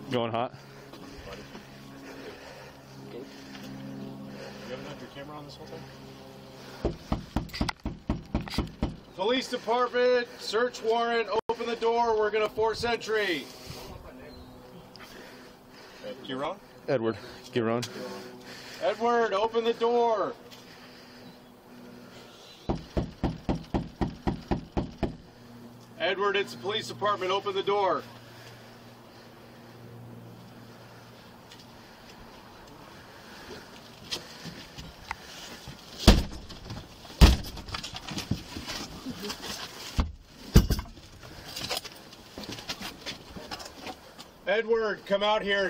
Going hot. You haven't had your camera on this whole time? Police department, search warrant, open the door, we're gonna force entry. Giron? Edward Giron. Edward, open the door. Edward, it's the police department, open the door. Edward, come out here.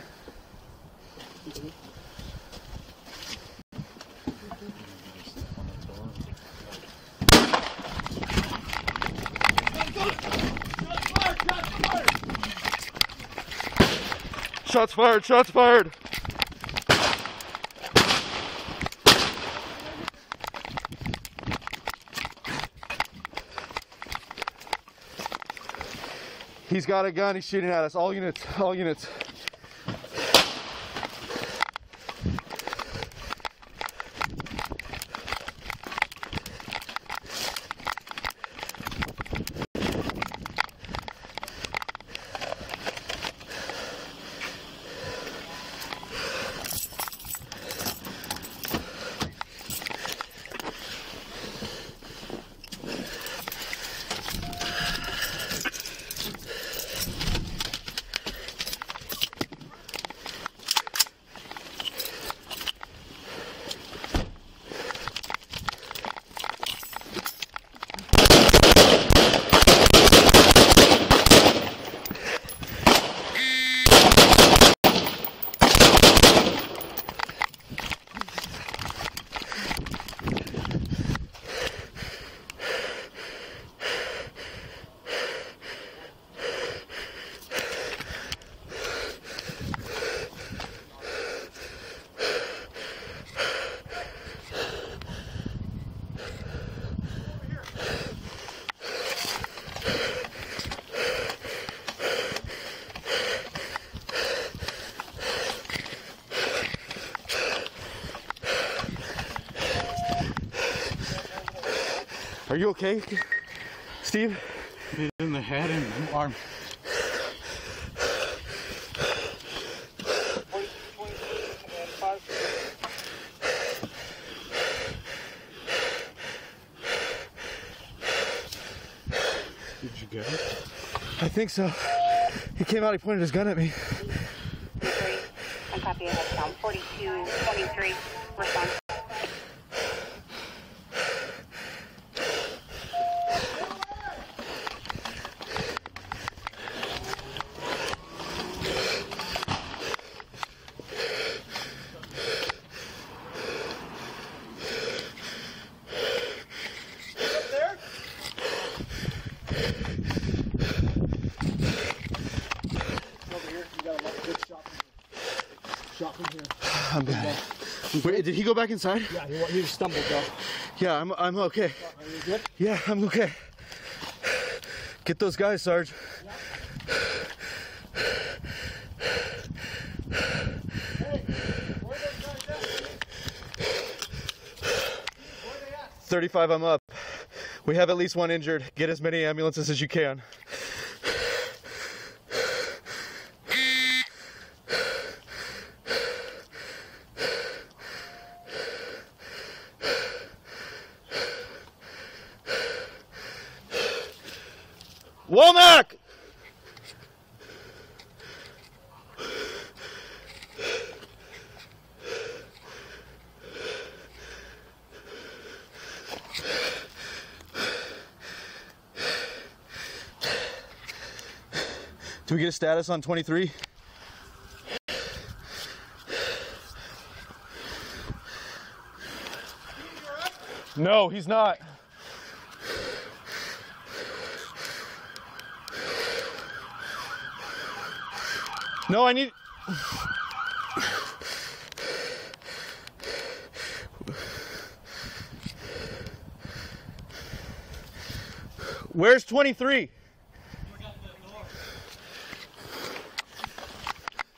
Shots fired! Shots fired! He's got a gun, he's shooting at us. All units, all units. Are you okay, Steve? Hit in the head and arm. Did you get it? I think so. He came out, he pointed his gun at me. I copy ahead count 4223. Response. Shot from here. I'm bad. Wait, did he go back inside? Yeah, he stumbled though. Yeah, I'm okay. Are you good? Yeah, I'm okay. Get those guys, Sarge. Yeah. Hey, where are those guys at? Where are they at? 35, I'm up. We have at least one injured. Get as many ambulances as you can. Womack! Do we get a status on 23? No, he's not. No, I need... Where's 23?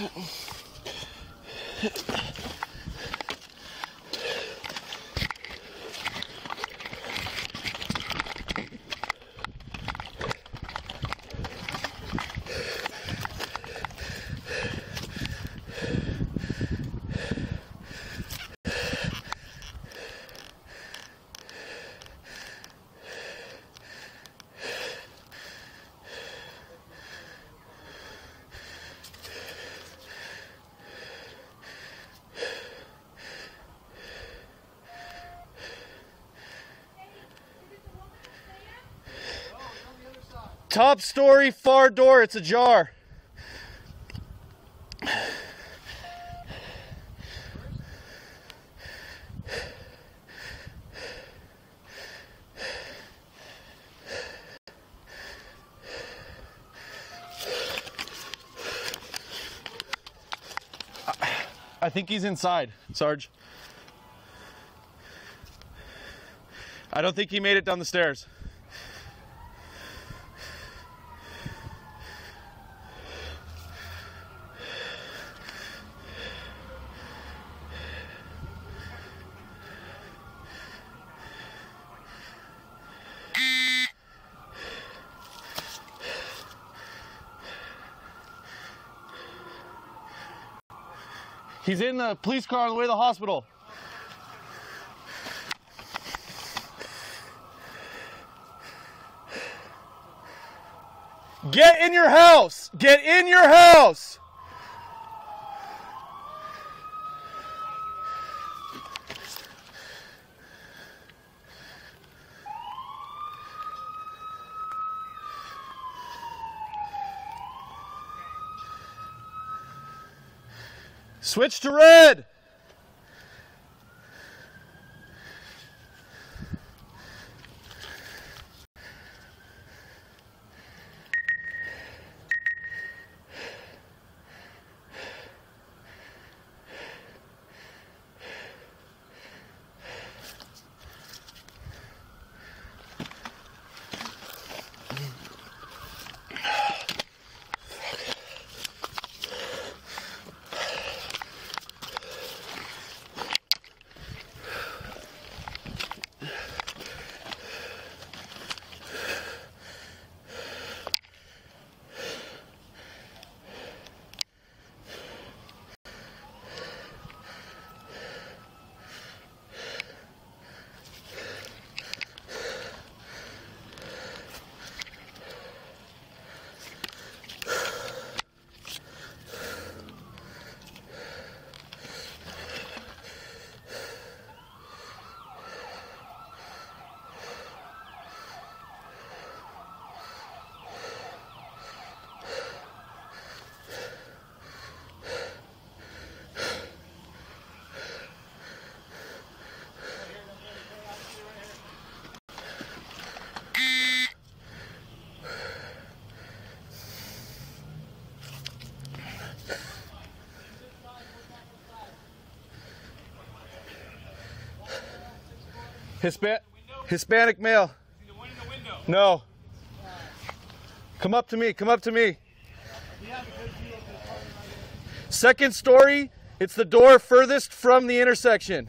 Top story, far door, it's ajar. I think he's inside, Sarge. I don't think he made it down the stairs. He's in the police car on the way to the hospital. Get in your house! Get in your house! Switch to red! Hispanic male. The one in the window. No. Come up to me, come up to me. Second story, it's the door furthest from the intersection.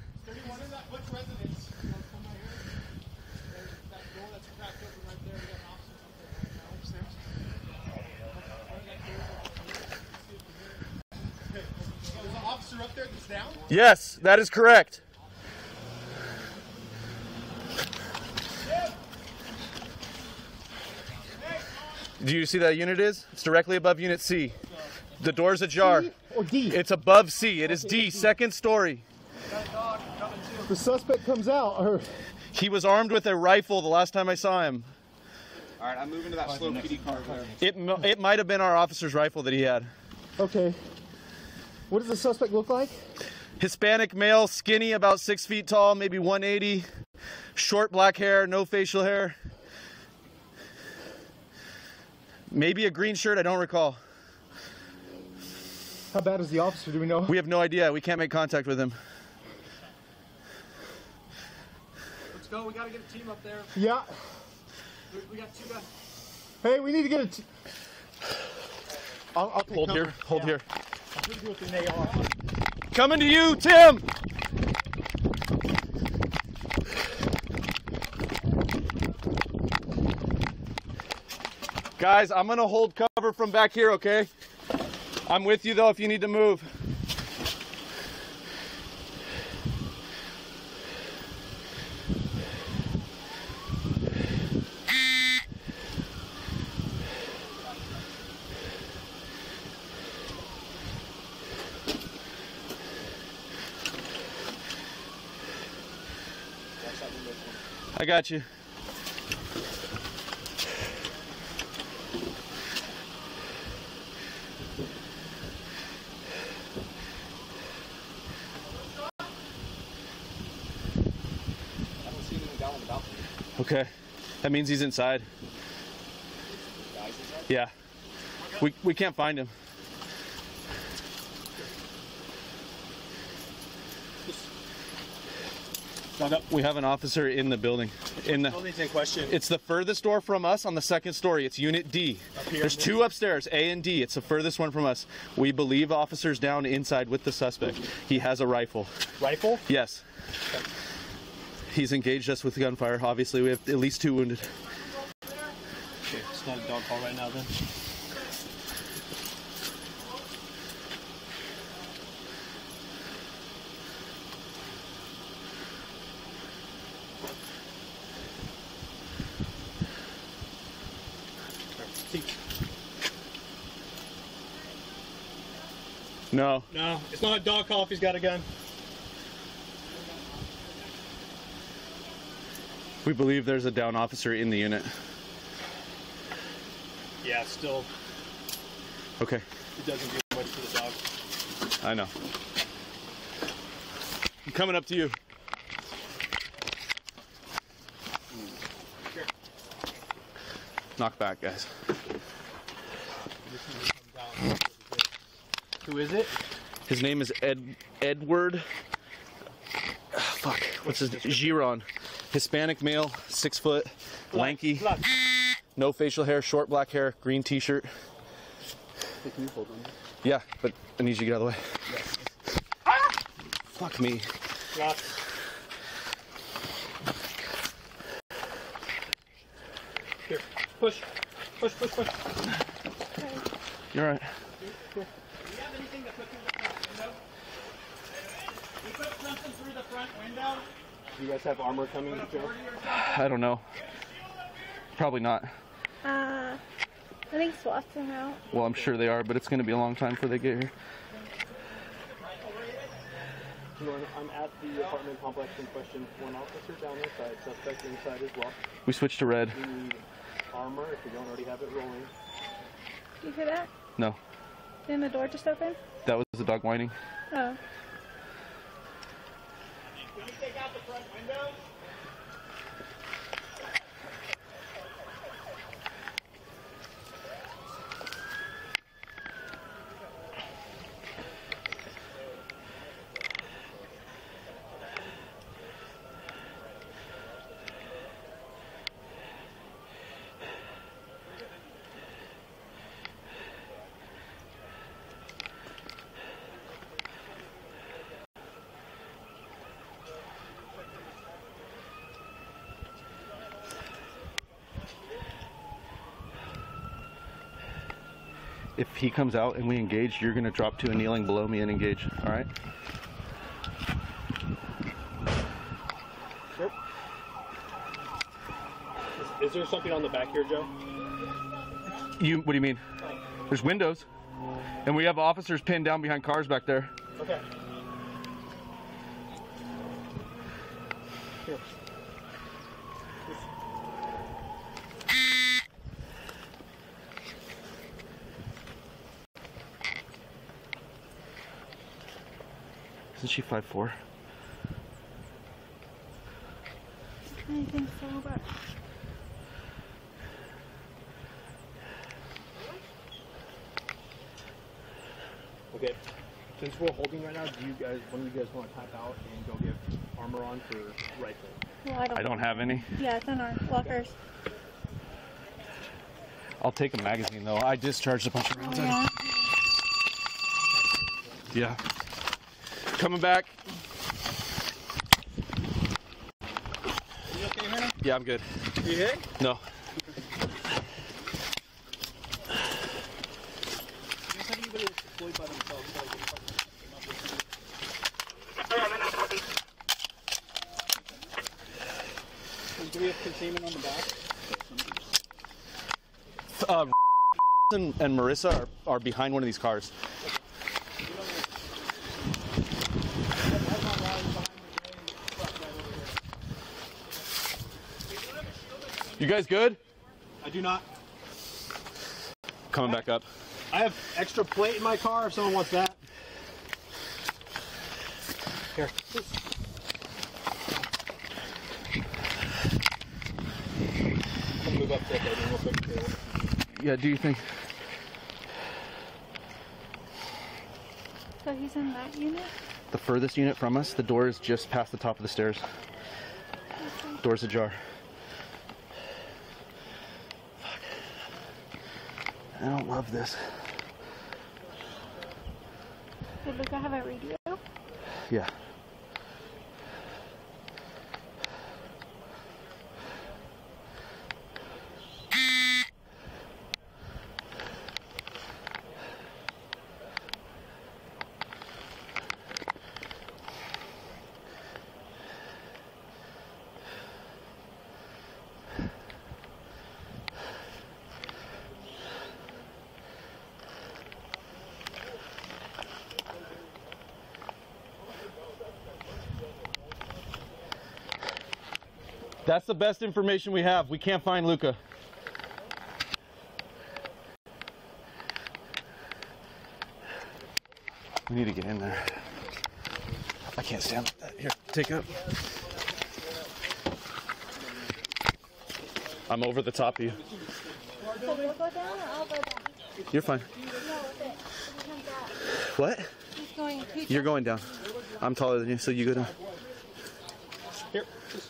Yes, that is correct. Do you see that unit is? It's directly above unit C. The door's ajar. C or D? It's above C. It is D, second story. The suspect comes out, or He was armed with a rifle the last time I saw him. All right, I'm moving to that slow PD car over there. It might have been our officer's rifle that he had. okay. What does the suspect look like? Hispanic male, skinny, about 6 feet tall, maybe 180. Short black hair, no facial hair. Maybe a green shirt, I don't recall. How bad is the officer, do we know? We have no idea. We can't make contact with him. Let's go. We got to get a team up there. Yeah. We got two guys. Hey, we need to get a I'll take Hold cover. here, hold here. Coming to you, Tim! Guys, I'm gonna hold cover from back here, okay? I'm with you though if you need to move. I got you. Okay, that means he's inside. Yeah, we can't find him. We have an officer in the building. Building's in question. It's the furthest door from us on the second story. It's Unit D. There's two upstairs, A and D. It's the furthest one from us. We believe officers down inside with the suspect. He has a rifle. Rifle? Yes. Okay. He's engaged us with gunfire. Obviously, we have at least 2 wounded. Okay, it's not a dog call right now then. No. No, it's not a dog call if he's got a gun. We believe there's a down officer in the unit. Yeah, still. Okay. It doesn't do much for the dog. I know. I'm coming up to you. Sure. Knock back, guys. Who is it? His name is Edward. What's his name? Giron. Hispanic male, 6 foot, lanky, no facial hair, short black hair, green t-shirt. Can you hold on? Yeah, but I need you to get out of the way. Yeah. Fuck me. Yeah. Here, push. Push. You're all right. Do you have anything to put through the front window? You put something through the front window? Do you guys have armor coming, Joe? I don't know. Probably not. I think SWAT's are out. Well, I'm sure they are, but it's going to be a long time before they get here. I'm at the apartment complex in question. One officer down inside, suspect inside as well. We switched to red. We need armor if we don't already have it rolling. Do you hear that? No. Didn't the door just open? That was the dog whining. Oh. Can you take out the front window? If he comes out and we engage, you're going to drop to a kneeling below me and engage. All right? Sure. Is there something on the back here, Joe? What do you mean? There's windows. And we have officers pinned down behind cars back there. Okay. Here. Isn't she 5'4"? I think so, but... Okay. Since we're holding right now, do you guys, when you guys want to tap out and go get armor on for rifle? Well, I don't have any. Yeah, it's in our lockers. I'll take a magazine though. I discharged a bunch of rounds. Yeah. Yeah. Coming back. You okay, Hurni? Yeah, I'm good. You hit? No. Anybody that's deployed by themselves? Do we have containment on the back? And Marissa are behind one of these cars. You guys good? I do not. Coming back up. I have extra plate in my car if someone wants that. Here. I'll move up to that real quick. Yeah, do you think? So he's in that unit? The furthest unit from us, the door is just past the top of the stairs. Door's ajar. Fuck. I don't love this. Did Luca have a radio? Yeah. That's the best information we have. We can't find Luca. We need to get in there. I can't stand like that. Here, take up. I'm over the top of you. So we'll go down or I'll go down? You're fine. No, with it. He comes out. What? He's going to. You're going down. I'm taller than you, so you go down. Here.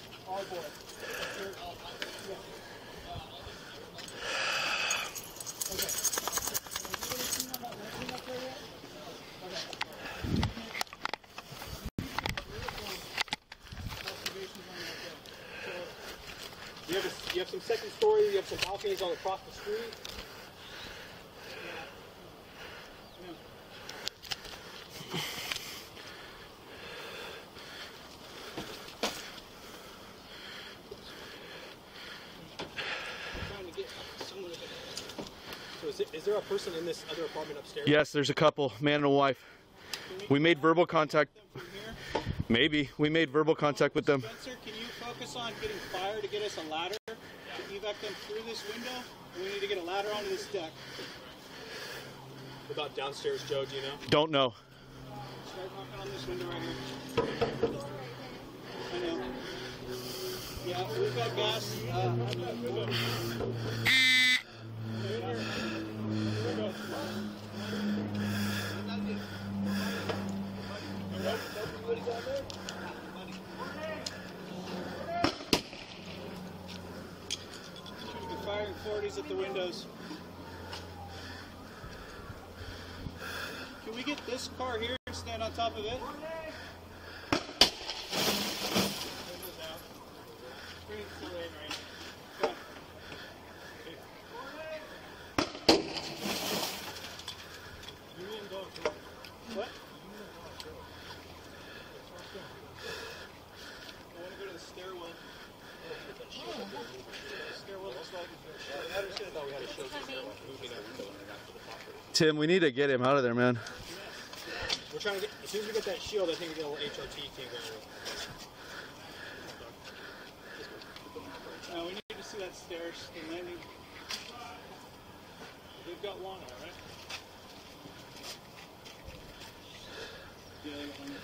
You have some second story, you have some balconies all across the street. So is there a person in this other apartment upstairs? Yes, there's a couple, man and a wife. We made verbal contact. Maybe. We made verbal contact with them. Spencer, can you focus on getting fire to get us a ladder to evac them through this window? And we need to get a ladder onto this deck. What about downstairs, Joe? Do you know? Don't know. Start knocking on this window right here. I know. Yeah, we've got gas. We're firing 40s at the windows. Can we get this car here and stand on top of it? What? I want to go to the stairwell. The stairwell looks like. Tim, we need to get him out of there, man. We're trying to get, as soon as we get that shield, I think we get a little HRT team going. We need to see that stairs, the landing. They've got one, all right? Yeah, they got one.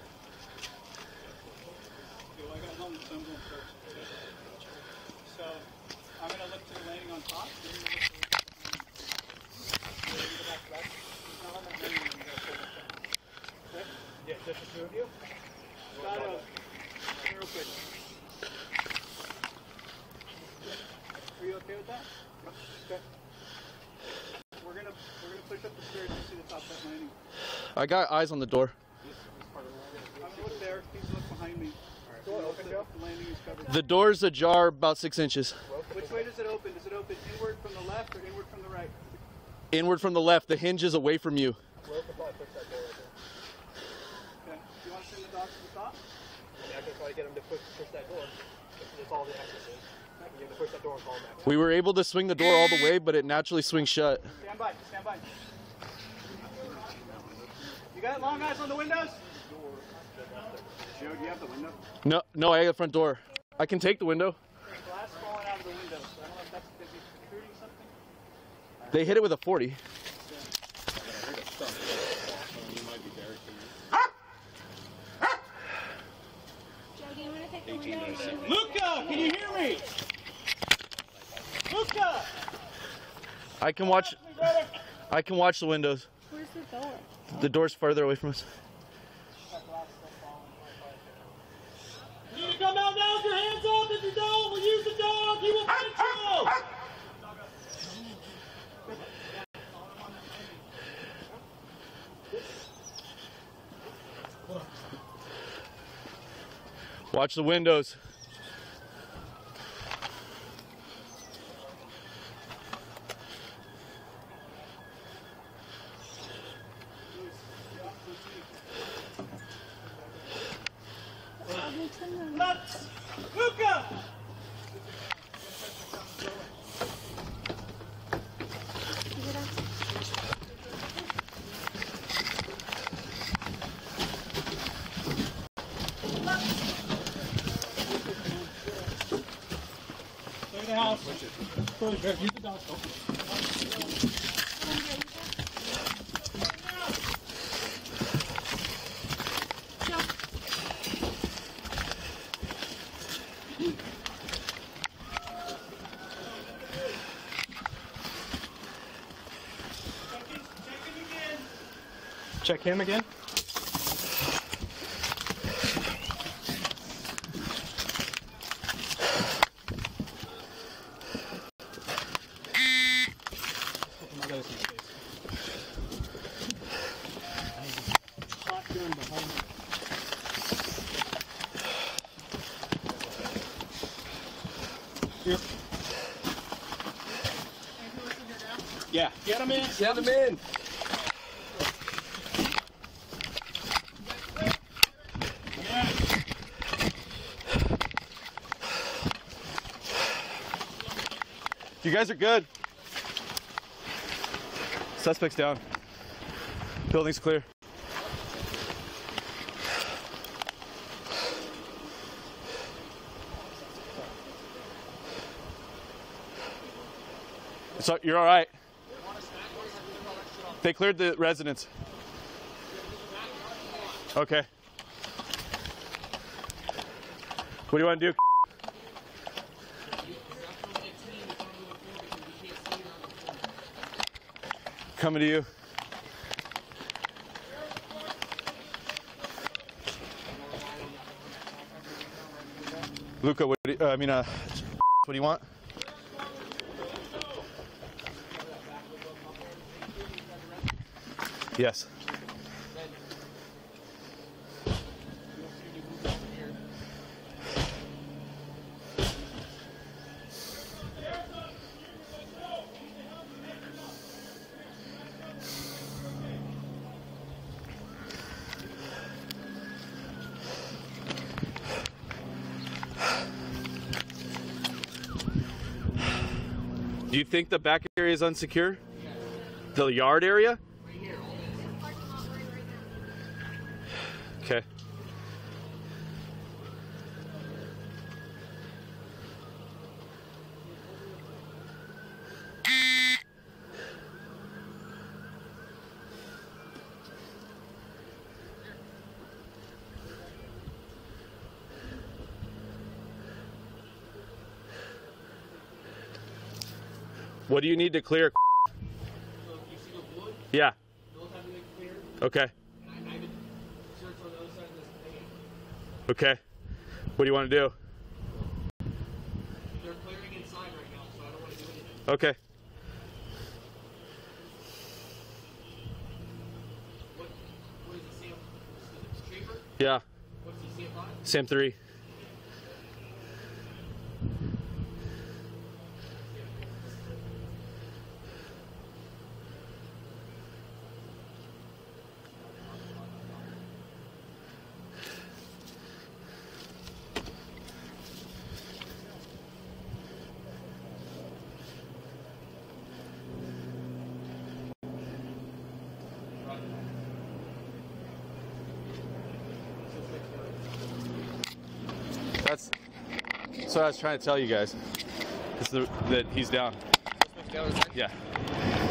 Okay, well, I got home, so I'm going first. So, I'm going to look to the landing on top. Yeah, just the two of you? Got a real quick. Are you okay with that? Okay. We're gonna push up the stairs to see the top of that landing. I got eyes on the door. Look there. Please look behind me. Door open, Joe? The landing is covered. The door's ajar about 6 inches. Which way does it open? Does it open inward from the left or inward from the right? Inward from the left. The hinge is away from you. Will could probably push that door open. Okay. Do you want to send the dogs to the top? I can probably get him to push that door. That's all the access is. I can get him to push that door and call him back. We were able to swing the door all the way, but it naturally swings shut. Stand by. Stand by. You got long eyes on the windows? Joe, do you have the window? No, I got the front door. I can take the window. Glass falling out of the window. So I don't know if that's because he's recruiting something. They hit it with a 40. Joe, do you want to take the window? Luca, can you hear me? Luca! I can watch the windows. Where's the door? The door's farther away from us. You need to come out now with your hands up. If you don't, we'll use the dog. He will fight you. Watch the windows. Left. Luca! Clear the house. Use the dog. Check him again. Yeah. Get him in. Get him in. You guys are good. Suspect's down. Building's clear. So you're all right. They cleared the residence. Okay. What do you want to do? Coming to you. Luca, what do you, what do you want? Yes. Do you think the back area is unsecure? The yard area? Okay. What do you need to clear? Yeah. Okay. Okay. What do you want to do? They're clearing inside right now, so I don't want to do anything. Okay. Yeah. Sam 3. That's what I was trying to tell you guys. That he's down. Yeah.